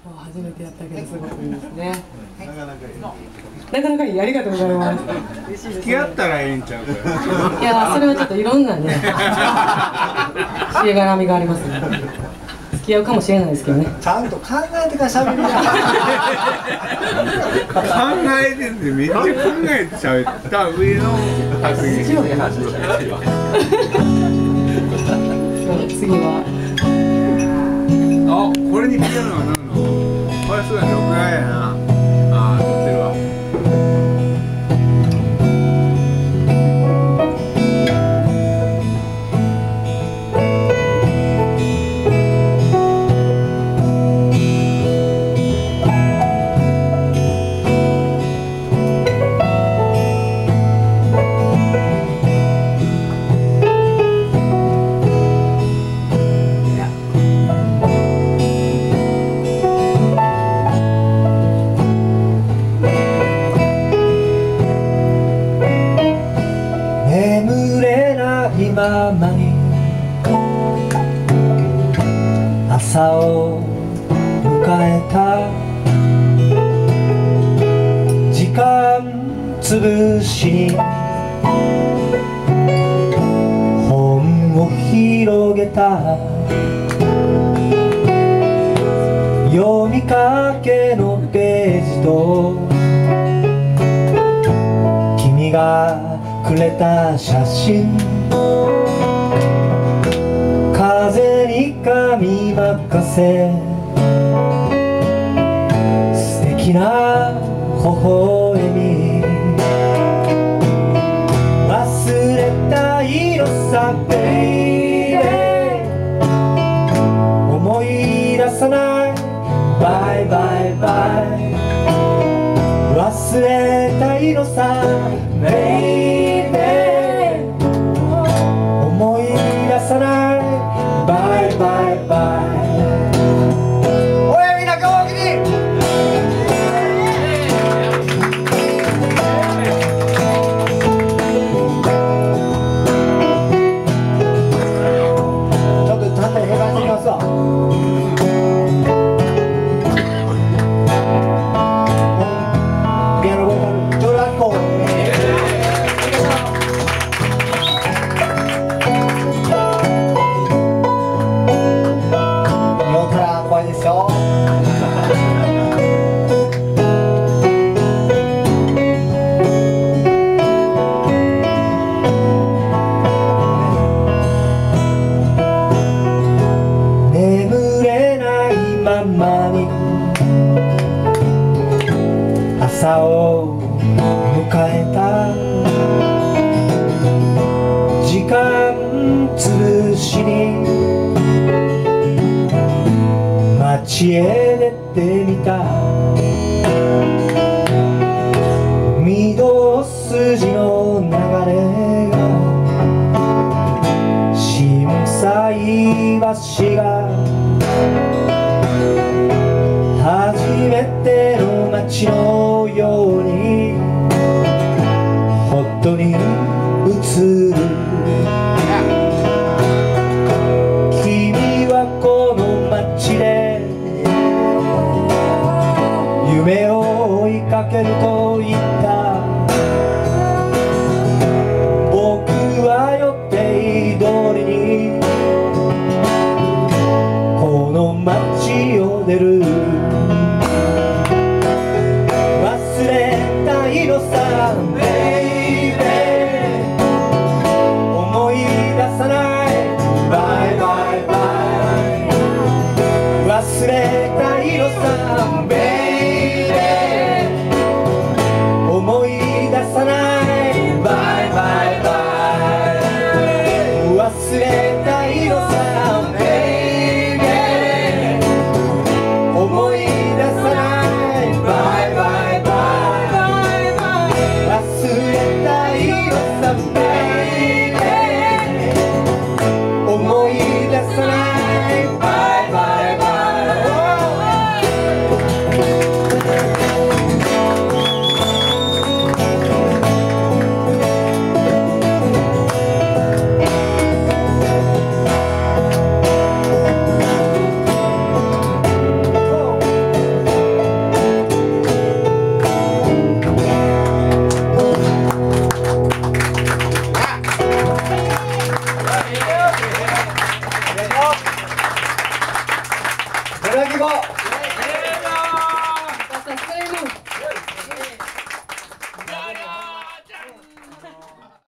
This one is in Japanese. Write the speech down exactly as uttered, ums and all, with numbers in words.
初めてやったけどすごくいいですね。 なかなかいい。 なかなかいい、ありがとうございます。嬉しいですね。 付き合ったらええんちゃうかよ。 いやそれはちょっといろんなね、しげがらみがありますね。付き合うかもしれないですけどね。 ちゃんと考えてから喋りな。 考えててめっちゃ考えて喋った上の発言。 次は。 あ、これにピアノは何の？これすごい録画やな。ああ、撮ってるわ。 ままに朝を迎えた時間つぶしに本を広げた読みかけのページと君がくれた写真風に髪任せ素敵な微笑み忘れたいのさベイベー思い出さないバイバイバイ忘れたいのさベイベー思い出さないバイバイバイおやみんな顔切りちょっと単体へばしてみますわピアノボーカルドラコ朝を迎えた時間つぶしに街へ出てみた御堂筋の流れが心斎橋が初めての街のようにほっとに映る君はこの街で夢を追いかけると言った僕は予定通りにこの街を出る